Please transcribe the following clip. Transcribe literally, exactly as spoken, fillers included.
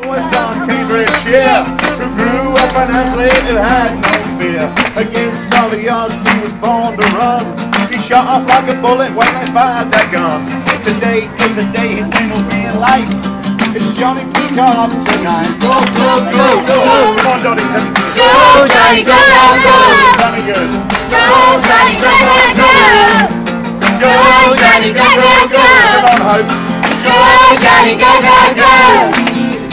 was from Cambridge, yeah, who grew up an athlete who had no fear. Against all the odds, he was born to run. He shot off like a bullet when they fired that gun. Today is the day his name will be in lights. It's Johnny Peacock tonight. Go, go, go, go! Come on, Johnny, come on. Go, Johnny, go, go, go! Johnny, good. Go, Johnny, go, go, go! Go, Johnny, go, go, go! Come on, Hope. Go, Johnny, go, go, go!